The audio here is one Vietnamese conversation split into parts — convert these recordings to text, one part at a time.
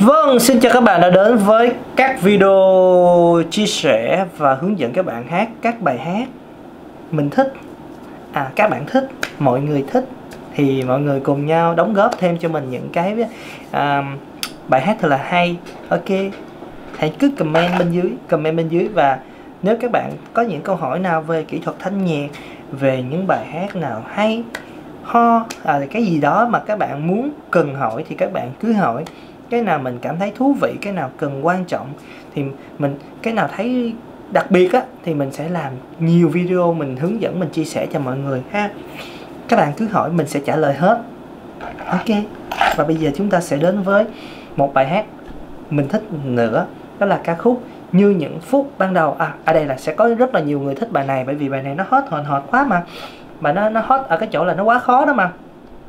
Vâng, xin chào các bạn đã đến với các video chia sẻ và hướng dẫn các bạn hát các bài hát mình thích, các bạn thích, mọi người thích, thì mọi người cùng nhau đóng góp thêm cho mình những cái bài hát thật là hay. Ok, hãy cứ comment bên dưới, và nếu các bạn có những câu hỏi nào về kỹ thuật thanh nhạc, về những bài hát nào hay cái gì đó mà các bạn muốn cần hỏi thì các bạn cứ hỏi. Cái nào mình cảm thấy thú vị, cái nào cần quan trọng thì cái nào thấy đặc biệt á thì mình sẽ làm nhiều video mình hướng dẫn, mình chia sẻ cho mọi người ha. Các bạn cứ hỏi mình sẽ trả lời hết. Ok, và bây giờ chúng ta sẽ đến với một bài hát mình thích nữa, đó là ca khúc Như Những Phút Ban Đầu. Ở đây là sẽ có rất là nhiều người thích bài này, bởi vì bài này nó hot quá mà. Mà nó hot ở cái chỗ là nó quá khó đó mà.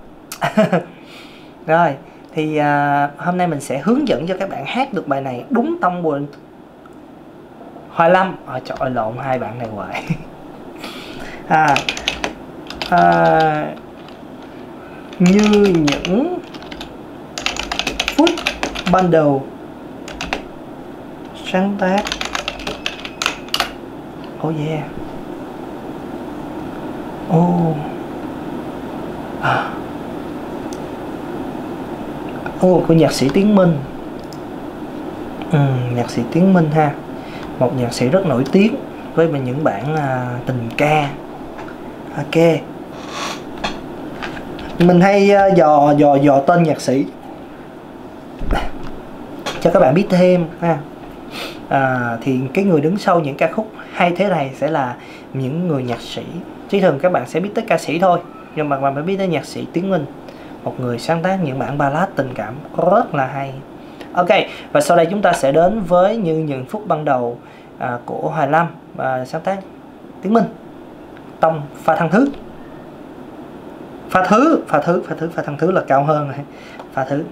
Rồi thì hôm nay mình sẽ hướng dẫn cho các bạn hát được bài này đúng tông của Hoài Lâm. Trời ơi, lộn hai bạn này hoài. Như Những Phút Ban Đầu, sáng tác của nhạc sĩ Tiến Minh. Nhạc sĩ Tiến Minh ha, một nhạc sĩ rất nổi tiếng với những bản tình ca. Ok, mình hay dò tên nhạc sĩ cho các bạn biết thêm ha. Thì cái người đứng sau những ca khúc hay thế này sẽ là những người nhạc sĩ, chứ thường các bạn sẽ biết tới ca sĩ thôi, nhưng mà bạn phải biết tới nhạc sĩ Tiến Minh, một người sáng tác những bản ballad tình cảm rất là hay. Ok, và sau đây chúng ta sẽ đến với Như Những Phút Ban Đầu của Hoài Lâm, sáng tác Tiến Minh, tông pha thăng thứ. Pha thăng thứ là cao hơn rồi. Pha thứ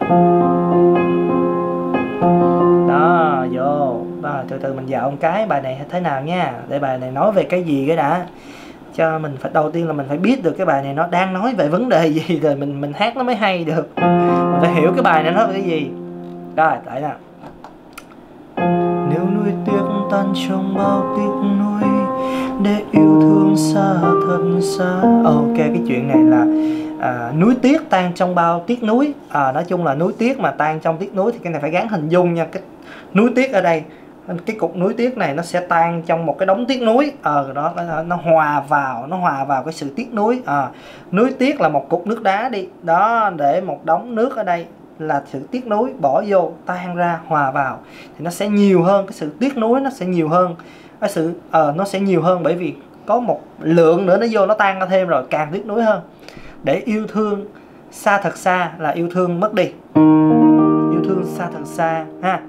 đó, vô đó, từ từ mình dạo một cái bài này thế nào nha, để bài này nói về cái gì cái đã, cho mình phải đầu tiên là mình phải biết được cái bài này nó đang nói về vấn đề gì, rồi mình hát nó mới hay được. Mình phải hiểu cái bài này nói về cái gì. Rồi, lại nào. Nếu nuối tiếc tan trong bao tiếc nuối, để yêu thương xa thật xa. Ok, cái chuyện này là nuối tiếc tan trong bao tiếc nuối. Nói chung là nuối tiếc mà tan trong tiếc nuối thì cái này phải gắn hình dung nha. Cái nuối tiếc ở đây, cái cục nuối tiếc này nó sẽ tan trong một cái đống tiếc nuối. Đó, nó hòa vào cái sự tiếc nuối. Nuối tiếc là một cục nước đá đi đó, để một đống nước ở đây là sự tiếc nuối, bỏ vô tan ra hòa vào thì nó sẽ nhiều hơn, cái sự tiếc nuối nó sẽ nhiều hơn, cái sự nó sẽ nhiều hơn, bởi vì có một lượng nữa nó vô, nó tan ra thêm rồi, càng tiếc nuối hơn. Để yêu thương xa thật xa là yêu thương mất đi, yêu thương xa thật xa ha.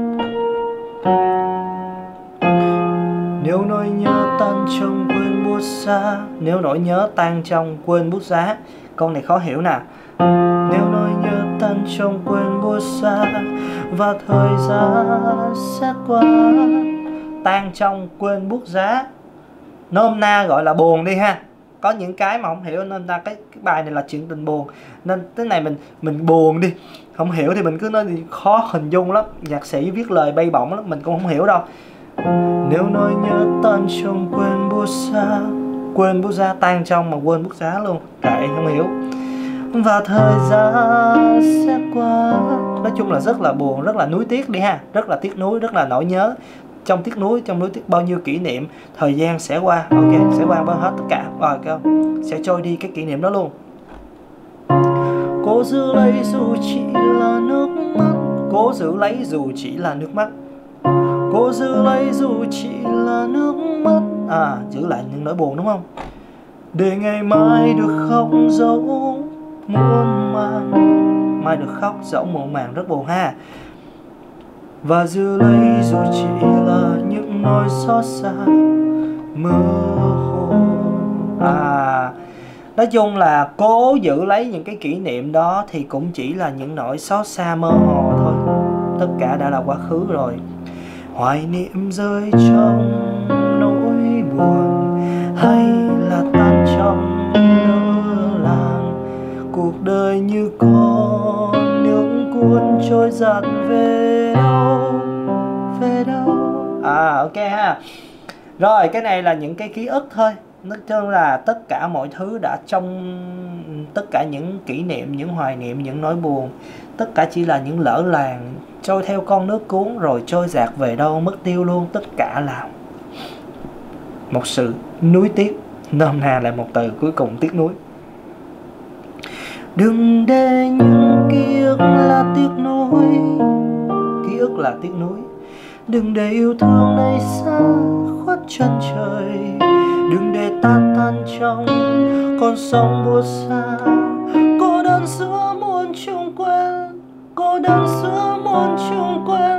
Nếu nỗi nhớ tan trong quên bút giá, nếu nỗi nhớ tan trong quên bút giá. Câu này khó hiểu nè. Nếu nỗi nhớ tan trong quên bút giá, và thời gian sẽ qua. Tan trong quên bút giá, nôm na gọi là buồn đi ha. Có những cái mà không hiểu nên là cái bài này là chuyện tình buồn, nên cái này mình buồn đi, không hiểu thì mình cứ nói thì khó hình dung lắm. Nhạc sĩ viết lời bay bổng lắm, mình cũng không hiểu đâu. Nếu nỗi nhớ tan trong quên bút giá, tan trong mà quên bút giá luôn, kệ không hiểu. Và thời gian sẽ qua. Nói chung là rất là buồn, rất là nuối tiếc đi ha, rất là tiếc nuối, rất là nỗi nhớ. Trong nuối tiếc bao nhiêu kỷ niệm, thời gian sẽ qua. Ok, sẽ qua hết tất cả rồi, sẽ trôi đi cái kỷ niệm đó luôn. Cố giữ lấy dù chỉ là nước mắt, cố giữ lấy dù chỉ là nước mắt, cố giữ lấy dù chỉ là nước mắt. Giữ lại những nỗi buồn đúng không? Để ngày mai được khóc dẫu muôn màng, mai được khóc dẫu muộn màng, rất buồn ha. Và giữ lấy dù chỉ là những nỗi xót xa mơ hồ. Nói chung là cố giữ lấy những cái kỷ niệm đó thì cũng chỉ là những nỗi xót xa mơ hồ thôi, tất cả đã là quá khứ rồi. Hoài niệm rơi trong nỗi buồn, hay là tan trong lỡ làng. Cuộc đời như con nước cuốn muốn trôi dạt về đâu, về đâu. Ok ha. Rồi cái này là những cái ký ức thôi. Nói chung là tất cả mọi thứ đã trong, tất cả những kỷ niệm, những hoài niệm, những nỗi buồn, tất cả chỉ là những lỡ làng trôi theo con nước cuốn rồi trôi dạt về đâu mất tiêu luôn. Tất cả là một sự nuối tiếc, nôm na lại một từ cuối cùng, tiếc nuối. Đừng để những ký ức là tiếc nuối, ký ức là tiếc nuối. Đừng để yêu thương này xa khuất chân trời, đừng để ta tan trong con sông buốt xa. Cô đơn giữa muôn chung quên, cô đơn giữa muôn chung quên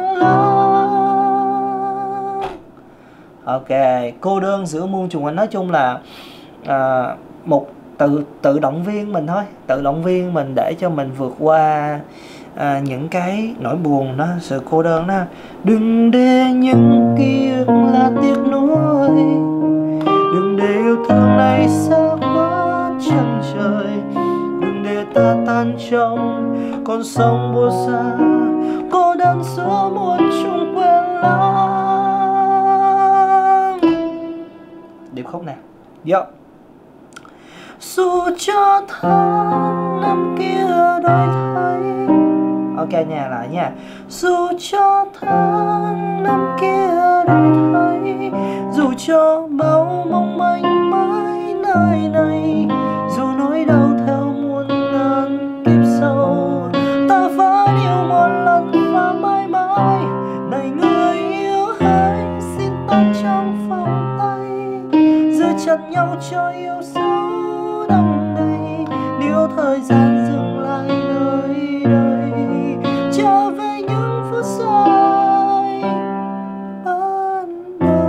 lắm. Ok, cô đơn giữa muôn chung quên. Nói chung là một tự động viên mình thôi, tự động viên mình để cho mình vượt qua những cái nỗi buồn đó, sự cô đơn đó. Đừng để những ký ức là tiếc nuối, đừng để yêu thương này xa quá chân trời, đừng để ta tan trong con sông buốt xa. Cô đơn giữa muôn chung quên lắm. Điệp khúc nào vô. Dù cho tháng năm kia đổi thay. Ok nha, lại nha. Dù cho tháng năm kia đổi thay, dù cho bao mong manh mãi nơi này, dù nỗi đau theo muôn ngàn kiếp sau, ta vẫn yêu một lần và mãi mãi. Này người yêu hãy xin ta trong vòng tay, giữ chặt nhau cho yêu dấu đong đầy. Nếu thời gian dừng lại nơi đây, trở về những phút giây ban đầu.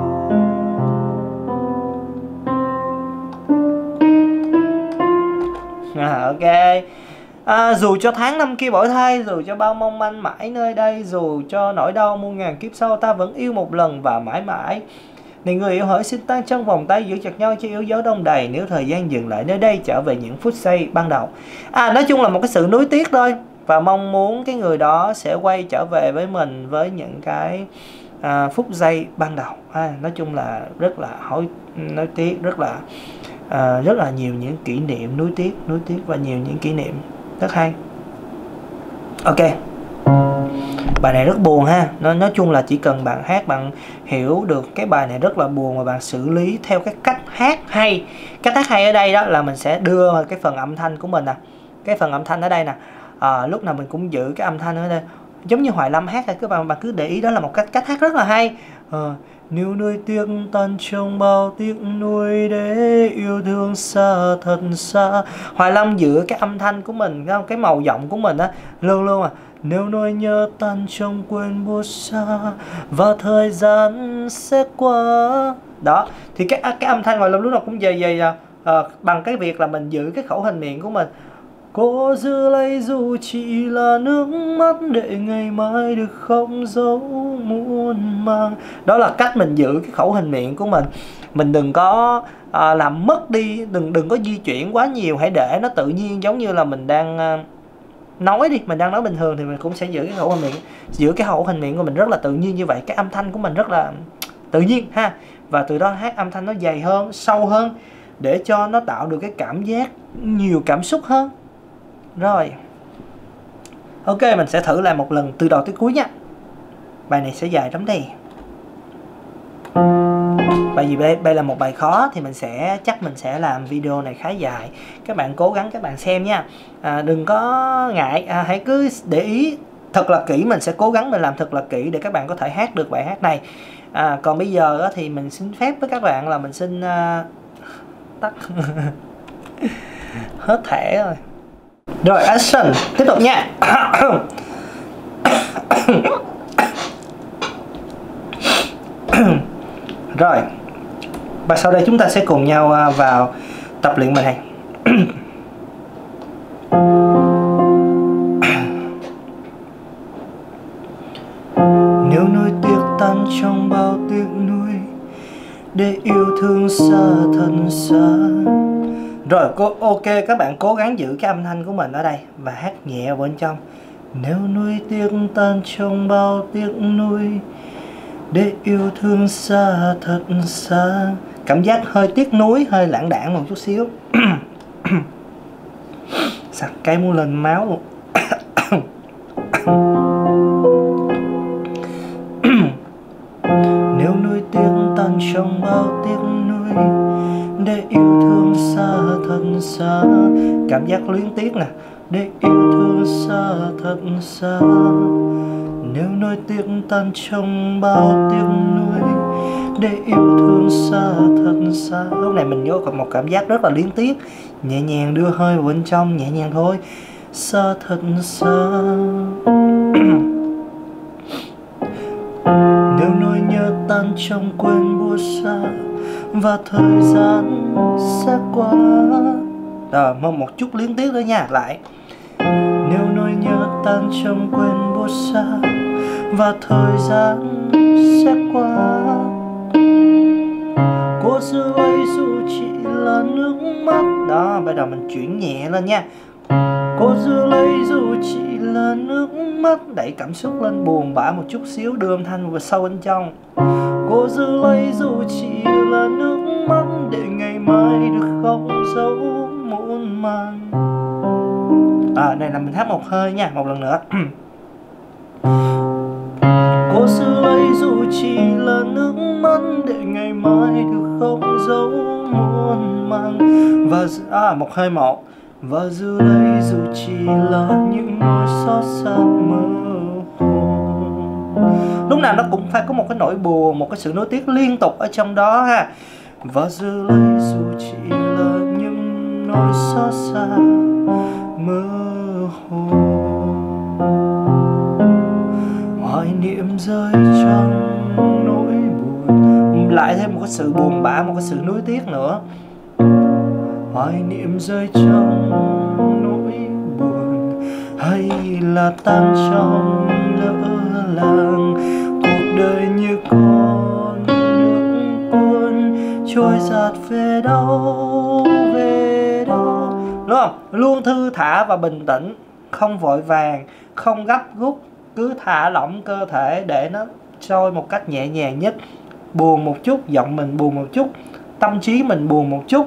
Ok. Dù cho tháng năm kia đổi thay, dù cho bao mong manh mãi nơi đây, dù cho nỗi đau muôn ngàn kiếp sau, ta vẫn yêu một lần và mãi mãi. Này người yêu hỡi xin tan trong vòng tay, giữ chặt nhau cho yêu dấu đông đầy. Nếu thời gian dừng lại nơi đây, trở về những phút giây ban đầu. Nói chung là một cái sự nuối tiếc thôi, và mong muốn cái người đó sẽ quay trở về với mình với những cái phút giây ban đầu. Nói chung là rất là nuối tiếc, rất là nhiều những kỷ niệm nuối tiếc và nhiều những kỷ niệm rất hay. Ok, bài này rất buồn ha. Nói chung là chỉ cần bạn hát, bạn hiểu được cái bài này rất là buồn và bạn xử lý theo cái cách hát hay. Cách hát hay ở đây đó là mình sẽ đưa cái phần âm thanh của mình nè, cái phần âm thanh ở đây nè, lúc nào mình cũng giữ cái âm thanh ở đây giống như Hoài Lâm hát. Các bạn cứ để ý, đó là một cách hát rất là hay. Nếu nuối tiếc tan trong bao tiếc nuối, để yêu thương xa thật xa. Hoài Lâm giữ cái âm thanh của mình, cái màu giọng của mình á, luôn luôn nếu nỗi nhớ tan trong quên buốt xa, và thời gian sẽ qua. Đó, thì cái âm thanh Hoài Lâm lúc nào cũng dày bằng cái việc là mình giữ cái khẩu hình miệng của mình. Cố giữ lấy dù chỉ là nước mắt, để ngày mai được không dấu muôn mang. Đó là cách mình giữ cái khẩu hình miệng của mình. Mình đừng có làm mất đi, đừng có di chuyển quá nhiều. Hãy để nó tự nhiên, giống như là mình đang nói đi, mình đang nói bình thường thì mình cũng sẽ giữ cái khẩu hình miệng. Giữ cái khẩu hình miệng của mình rất là tự nhiên như vậy, cái âm thanh của mình rất là tự nhiên ha. Và từ đó hát âm thanh nó dày hơn, sâu hơn, để cho nó tạo được cái cảm giác nhiều cảm xúc hơn. Rồi, ok, mình sẽ thử lại một lần từ đầu tới cuối nha. Bài này sẽ dài lắm đây. Bởi vì đây là một bài khó thì chắc mình sẽ làm video này khá dài. Các bạn cố gắng các bạn xem nha. Đừng có ngại, hãy cứ để ý thật là kỹ. Mình sẽ cố gắng mình làm thật là kỹ để các bạn có thể hát được bài hát này. Còn bây giờ thì mình xin phép với các bạn là mình xin tắt hết thẻ rồi. Rồi, action, tiếp tục nha. Rồi, và sau đây chúng ta sẽ cùng nhau vào tập luyện bài này. Nếu nuối tiếc tan trong bao tiếc nuối, để yêu thương xa thân xa. Rồi, ok, các bạn cố gắng giữ cái âm thanh của mình ở đây và hát nhẹ vào bên trong. Nếu nuối tiếc tan trong bao tiếc nuối, để yêu thương xa thật xa. Cảm giác hơi tiếc nuối, hơi lãng đãng một chút xíu. Sặc cái muốn lên máu luôn. Nếu nuối tiếc tan trong bao tiếc nuối, để yêu thương xa thật xa. Cảm giác luyến tiếc nè. Để yêu thương xa thật xa. Nếu nuối tiếc tan trong bao tiếc nuối, để yêu thương xa thật xa. Lúc này mình vô một cảm giác rất là luyến tiếc. Nhẹ nhàng đưa hơi vào bên trong, nhẹ nhàng thôi. Xa thật xa. Nếu nỗi nhớ tan trong quên buốt xa, và thời gian sẽ qua. Rồi, một chút luyến tiếc nữa nha. Lại. Nếu nỗi nhớ tan trong quên buốt xa, và thời gian sẽ qua. Cô giữ lấy dù chỉ là nước mắt. Đó, bây giờ mình chuyển nhẹ lên nha. Cô giữ lấy dù chỉ là nước mắt. Đẩy cảm xúc lên, buồn bã một chút xíu, đưa âm thanh vào sâu bên trong. Cô giữ lấy dù chỉ là nước mắt, để ngày mai được không dấu muộn màng. Này là mình hát một hơi nha, một lần nữa. Cô giữ lấy dù chỉ là nước mắt, để ngày mai được không dấu muộn màng. Và một hơi một. Và giữ lấy dù chỉ là những nỗi xót xa mơ hồ. Lúc nào nó cũng phải có một cái nỗi buồn, một cái sự nối tiếc liên tục ở trong đó ha. Và giữ lấy dù chỉ là những nỗi xót xa mơ hồ. Hoài niệm rơi trong nỗi buồn. Lại thêm một cái sự buồn bã, một cái sự nuối tiếc nữa. Hoài niệm rơi trong nỗi buồn, hay là tan trong lỡ làng. Cuộc đời như con nước cuốn, trôi dạt về đâu, về đâu. Đúng không? Luôn thư thả và bình tĩnh, không vội vàng, không gấp rút. Cứ thả lỏng cơ thể để nó trôi một cách nhẹ nhàng nhất. Buồn một chút, giọng mình buồn một chút, tâm trí mình buồn một chút.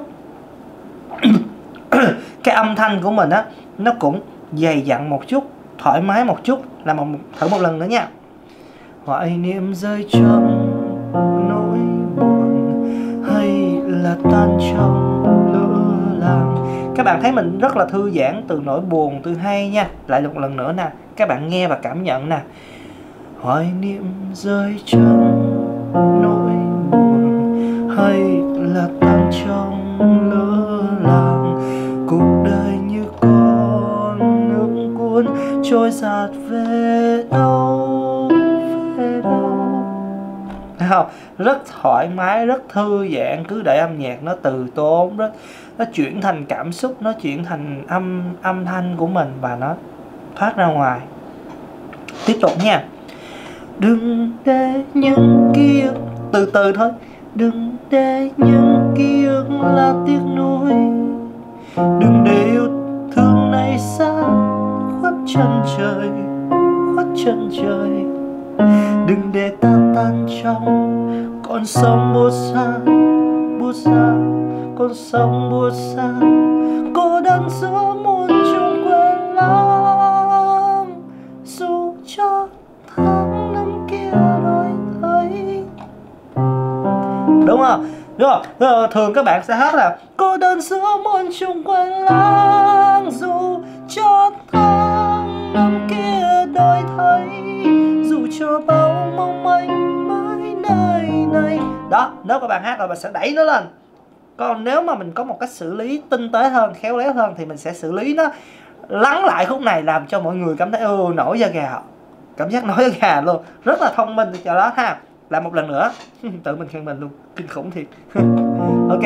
Cái âm thanh của mình á, nó cũng dày dặn một chút, thoải mái một chút. Thử một lần nữa nha. Hoài niệm rơi trong nỗi buồn, hay là tan trong lỡ làng. Các bạn thấy mình rất là thư giãn từ nỗi buồn, từ hay nha. Lại một lần nữa nè, các bạn nghe và cảm nhận nè. Hoài niệm rơi trong nỗi buồn, hay là tan trong lỡ làng. Cuộc đời như con nước cuốn, trôi dạt về đâu, về đâu. Thấy không? Rất thoải mái, rất thư giãn. Cứ để âm nhạc nó từ tốn, nó chuyển thành cảm xúc, nó chuyển thành âm thanh của mình, và nó thoát ra ngoài. Tiếp tục nha. Đừng để những ký ức, từ từ thôi. Đừng để những ký ức là tiếc nuối. Đừng để yêu thương này xa khuất chân trời, khuất chân trời. Đừng để ta tan trong con sông buốt xa, buốt xa, con sông buốt xa. Cô đơn giữa muôn trùng quên lãng, dù cho tháng năm kia đổi thay. Đúng không? Đúng không? Thường các bạn sẽ hát là cô đơn giữa muôn trùng quên lãng, dù cho tháng năm kia đổi thay, dù cho bao mong manh mãi nơi này. Đó, nếu các bạn hát rồi bạn sẽ đẩy nó lên. Còn nếu mà mình có một cách xử lý tinh tế hơn, khéo léo hơn, thì mình sẽ xử lý nó lắng lại khúc này, làm cho mọi người cảm thấy nổi da gà. Cảm giác nổi da gà luôn. Rất là thông minh từ chỗ đó ha. Làm một lần nữa. Tự mình khen mình luôn, kinh khủng thiệt. Ok.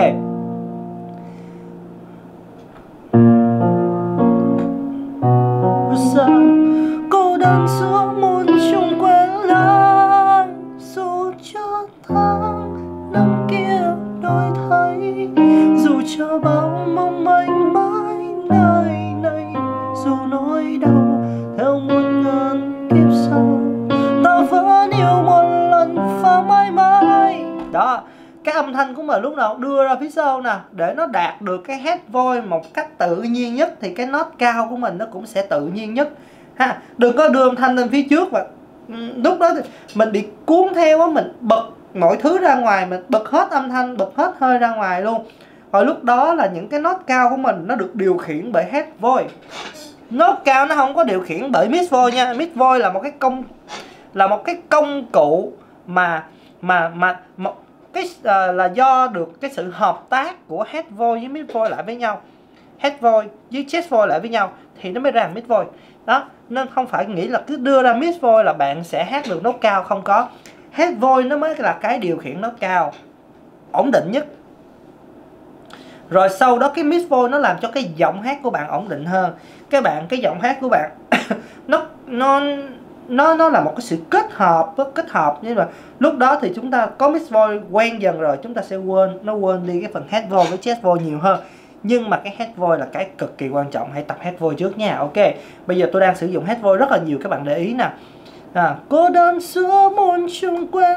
Cô đơn giữa muôn trùng quên lãng, dù cho tháng năm kia đổi thay, dù cho bao mong manh mãi nơi này, dù nỗi đau theo muôn kiếp sau ta vẫn yêu một lần và mãi mãi. Đó, cái âm thanh của mình lúc nào đưa ra phía sau nè, để nó đạt được cái head voice một cách tự nhiên nhất thì cái nốt cao của mình nó cũng sẽ tự nhiên nhất ha. Đừng có đưa âm thanh lên phía trước và lúc đó thì mình bị cuốn theo á, mình bật mọi thứ ra ngoài, mình bật hết âm thanh, bật hết hơi ra ngoài luôn. Rồi lúc đó là những cái nốt cao của mình nó được điều khiển bởi head voice. Nốt cao nó không có điều khiển bởi mid voice nha. Mid voice là một cái công cụ mà là do được cái sự hợp tác của head voice với mid voice lại với nhau, head voice với chest voice lại với nhau thì nó mới ra mid voice. Đó, nên không phải nghĩ là cứ đưa ra mid voice là bạn sẽ hát được nốt cao, không có. Head voice nó mới là cái điều khiển nốt cao ổn định nhất. Rồi sau đó cái mid voice nó làm cho cái giọng hát của bạn ổn định hơn. Cái giọng hát của bạn nó là một cái sự kết hợp, nhưng mà lúc đó thì chúng ta có mid voice quen dần rồi, chúng ta sẽ quên đi cái phần head voice với chest voice nhiều hơn. Nhưng mà cái head voice là cái cực kỳ quan trọng, hãy tập head voice trước nha. Ok, bây giờ tôi đang sử dụng head voice rất là nhiều, các bạn để ý nè. Cô đơn giữa muôn chung quên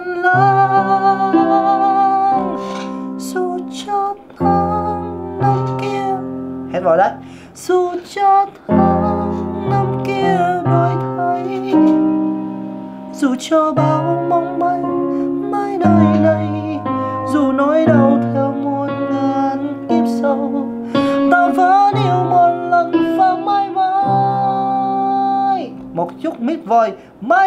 lãng, dù cho tháng năm kia, head voice đấy, dù cho tháng năm kia đổi thay, dù cho bao mong manh mãi đời này, dù nỗi đau theo muôn ngàn kiếp sau, ta vẫn yêu một lần và mãi mãi. Một chút mid voice, mãi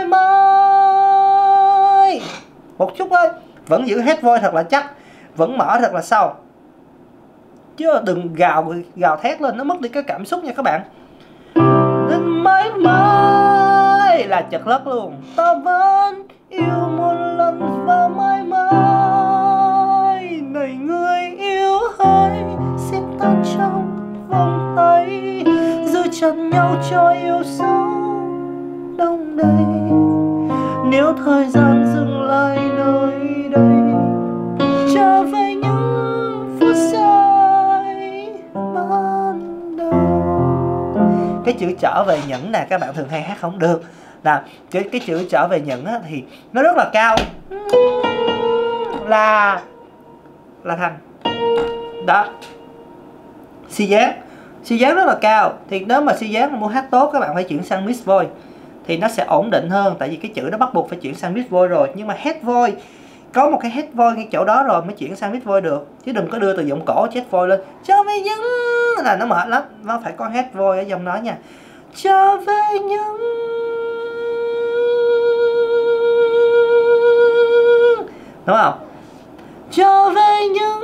mãi, một chút thôi, vẫn giữ head voice thật là chắc, vẫn mở thật là sâu, chứ đừng gào thét lên, nó mất đi cái cảm xúc nha các bạn. Đến mãi mãi là chật lất luôn. Ta vẫn yêu một lần và mãi mãi. Này người yêu hỡi, xin tan trong vòng tay, giữ chặt nhau cho yêu dấu đông đầy. Nếu thời gian dừng lại nơi đây, trở về những phút giây ban đầu. Cái chữ trở về những nè, các bạn thường hay hát không được. Là cái chữ trở về những á, thì nó rất là cao, là thành đó. Si dáng rất là cao, thì nếu mà si dáng muốn hát tốt các bạn phải chuyển sang mid voice thì nó sẽ ổn định hơn, tại vì cái chữ đó bắt buộc phải chuyển sang mid voice rồi. Nhưng mà head voice có một cái head voice ngay chỗ đó rồi mới chuyển sang mid voice được, chứ đừng có đưa từ giọng cổ chest voice lên trở về những là nó mệt lắm. Nó phải có head voice ở trong đó nha. Trở về những, đúng không? Trở về những,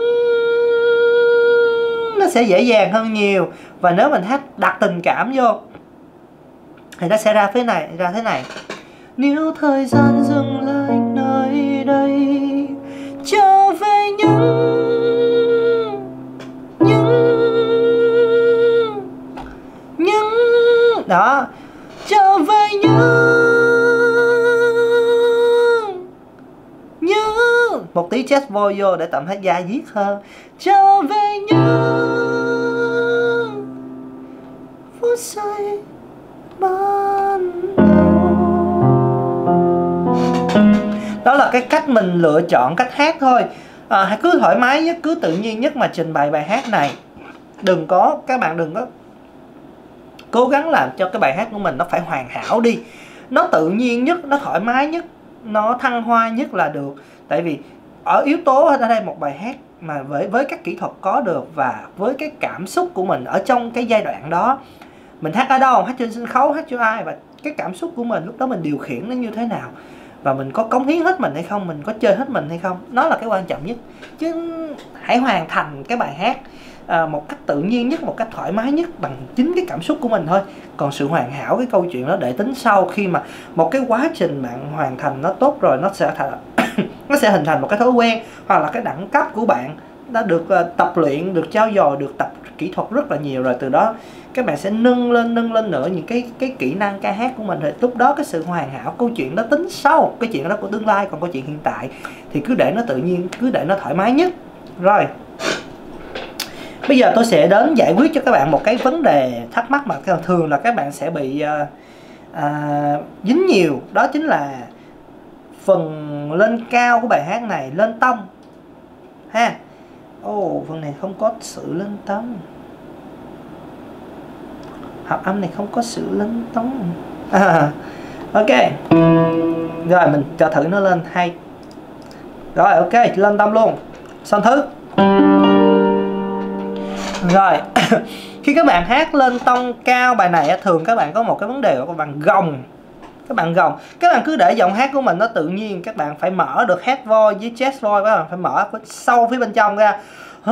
nó sẽ dễ dàng hơn nhiều. Và nếu mình hát đặt tình cảm vô thì nó sẽ ra thế này. Nếu thời gian dừng lại nơi đây, trở về những đó, trở về những một tí chest voice vô để tạm hết da diết hơn. Trở về những phút giây ban đầu. Đó là cái cách mình lựa chọn cách hát thôi. Hãy cứ thoải mái nhất, cứ tự nhiên nhất mà trình bày bài hát này. Các bạn đừng có cố gắng làm cho cái bài hát của mình nó phải hoàn hảo đi. Nó tự nhiên nhất, nó thoải mái nhất, nó thăng hoa nhất là được. Tại vì ở yếu tố ở đây một bài hát mà với các kỹ thuật có được và với cái cảm xúc của mình ở trong cái giai đoạn đó, mình hát ở đâu, hát trên sân khấu, hát cho ai, và cái cảm xúc của mình lúc đó mình điều khiển nó như thế nào, và mình có cống hiến hết mình hay không, mình có chơi hết mình hay không, nó là cái quan trọng nhất. Chứ hãy hoàn thành cái bài hát một cách tự nhiên nhất, một cách thoải mái nhất bằng chính cái cảm xúc của mình thôi. Còn sự hoàn hảo, cái câu chuyện đó để tính sau, khi mà một cái quá trình bạn hoàn thành nó tốt rồi, nó sẽ hình thành một cái thói quen, hoặc là cái đẳng cấp của bạn đã được tập luyện, được trau dồi, được tập kỹ thuật rất là nhiều rồi. Từ đó các bạn sẽ nâng lên nữa những cái kỹ năng ca hát của mình. Rồi lúc đó cái sự hoàn hảo, câu chuyện đó tính sau, cái chuyện đó của tương lai. Còn câu chuyện hiện tại thì cứ để nó tự nhiên, cứ để nó thoải mái nhất. Rồi bây giờ tôi sẽ đến giải quyết cho các bạn một cái vấn đề thắc mắc mà thường là các bạn sẽ bị dính nhiều, đó chính là phần lên cao của bài hát này, lên tông ha. Phần này không có sự lên tông, hợp âm này không có sự lên tông. Ok, rồi mình cho thử nó lên hay. Rồi ok, lên tông luôn, xong thứ. Rồi khi các bạn hát lên tông cao bài này thường các bạn có một cái vấn đề là các bạn gồng. Các bạn cứ để giọng hát của mình nó tự nhiên, các bạn phải mở được head voice với chest voice, các bạn phải mở sâu phía bên trong ra.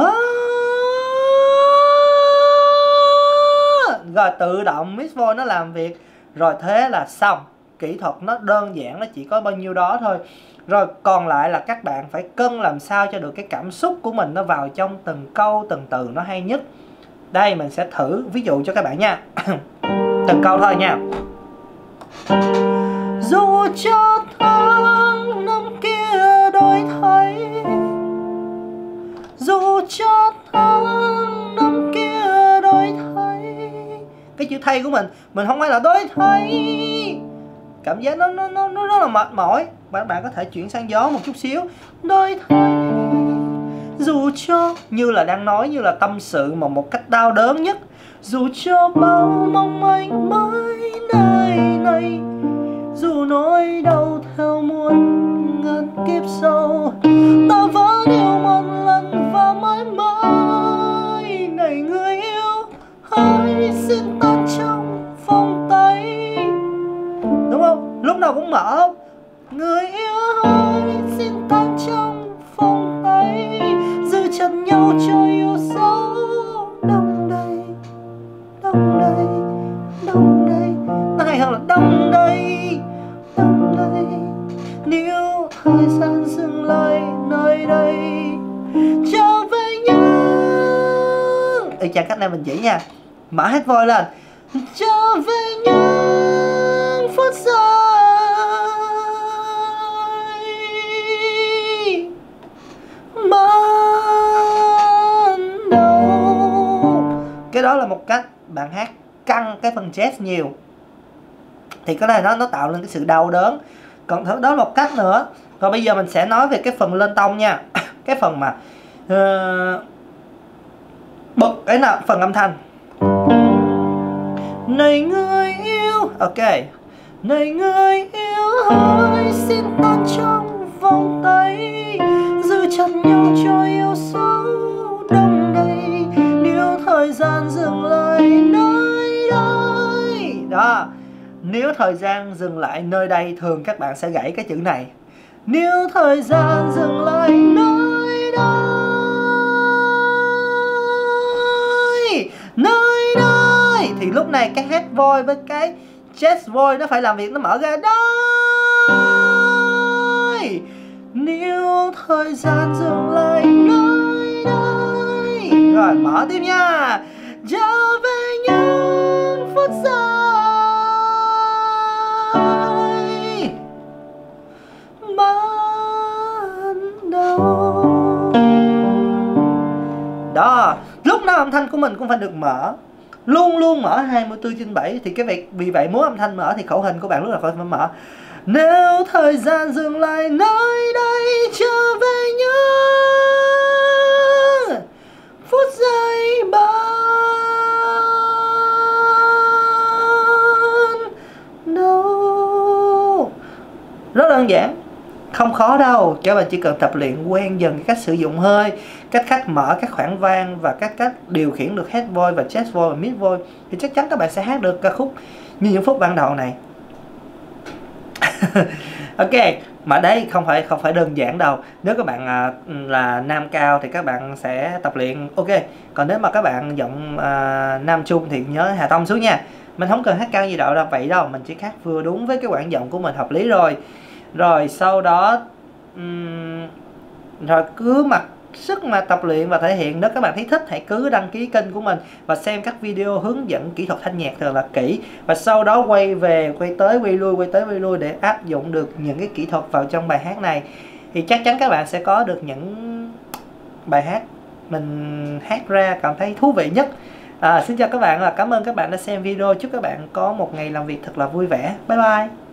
Rồi tự động mid voice nó làm việc, rồi thế là xong. Kỹ thuật nó đơn giản, nó chỉ có bao nhiêu đó thôi. Rồi còn lại là các bạn phải cân làm sao cho được cái cảm xúc của mình nó vào trong từng câu, từng từ nó hay nhất. Đây mình sẽ thử ví dụ cho các bạn nha. Từng câu thôi nha. Dù cho tháng năm kia đổi thay, dù cho tháng năm kia đổi thay. Cái chữ thay của mình không phải là đổi thay, cảm giác nó rất là mệt mỏi. Bạn có thể chuyển sang gió một chút xíu. Đổi thay, dù cho như là đang nói, như là tâm sự mà một cách đau đớn nhất. Dù cho bao mong manh mãi nơi này, dù nỗi đau theo muôn ngàn kiếp sau, ta vẫn yêu một lần và mãi mãi. Này người yêu, hãy xin tan trong vòng tay. Đúng không? Lúc nào cũng mở. Người yêu hãy xin tan trong vòng tay, giữ chặt nhau cho yêu dấu. Đông đây, đông đây, đông đây. Nó hay hơn là đông đây, đông đây. Nếu thời gian dừng lại nơi đây, trở về những chẳng cách này mình chỉ nha. Mở hết voice lên. Trở về những phút giây ban đầu. Cái đó là một cách bạn hát căng cái phần chest nhiều, thì cái này nó tạo lên cái sự đau đớn. Còn đó là một cách nữa. Còn bây giờ mình sẽ nói về cái phần lên tông nha. Cái phần mà bật cái nào phần âm thanh. Này người yêu, ok. Này người yêu, hãy xin tan trong vòng tay, giữ chặt nhau cho yêu dấu. Đông đây, nếu thời gian dừng lại nơi đây. Đó, nếu thời gian dừng lại nơi đây, thường các bạn sẽ gãy cái chữ này. Nếu thời gian dừng lại nơi đây, nơi đây, thì lúc này cái head voice với cái chest voice nó phải làm việc, nó mở ra đây. Nếu thời gian dừng lại nơi đây. Rồi mở tiếp nha. Trở về những phút giây ban đầu. Đó, lúc nào âm thanh của mình cũng phải được mở, luôn luôn mở 24/7. Thì cái việc vì vậy muốn âm thanh mở thì khẩu hình của bạn lúc nào phải mở. Nếu thời gian dừng lại nơi đây, trở về những phút giây ban đầu. Rất đơn giản, không khó đâu. Các bạn chỉ cần tập luyện quen dần cái cách sử dụng hơi, cách mở các khoảng vang và cách điều khiển được head voice và chest voice và mid voice, thì chắc chắn các bạn sẽ hát được ca khúc như những phút ban đầu này. Ok, mà đấy không phải đơn giản đâu. Nếu các bạn là nam cao thì các bạn sẽ tập luyện ok. Còn nếu mà các bạn giọng nam trung thì nhớ hạ tông xuống nha. Mình không cần hát cao gì đâu vậy đâu, mình chỉ hát vừa đúng với cái quãng giọng của mình hợp lý rồi. Rồi sau đó rồi cứ mặc sức mà tập luyện và thể hiện. Nếu các bạn thấy thích, hãy cứ đăng ký kênh của mình và xem các video hướng dẫn kỹ thuật thanh nhạc thật là kỹ, và sau đó quay tới quay lui để áp dụng được những cái kỹ thuật vào trong bài hát này, thì chắc chắn các bạn sẽ có được những bài hát mình hát ra cảm thấy thú vị nhất. Xin chào các bạn và cảm ơn các bạn đã xem video. Chúc các bạn có một ngày làm việc thật là vui vẻ. Bye bye.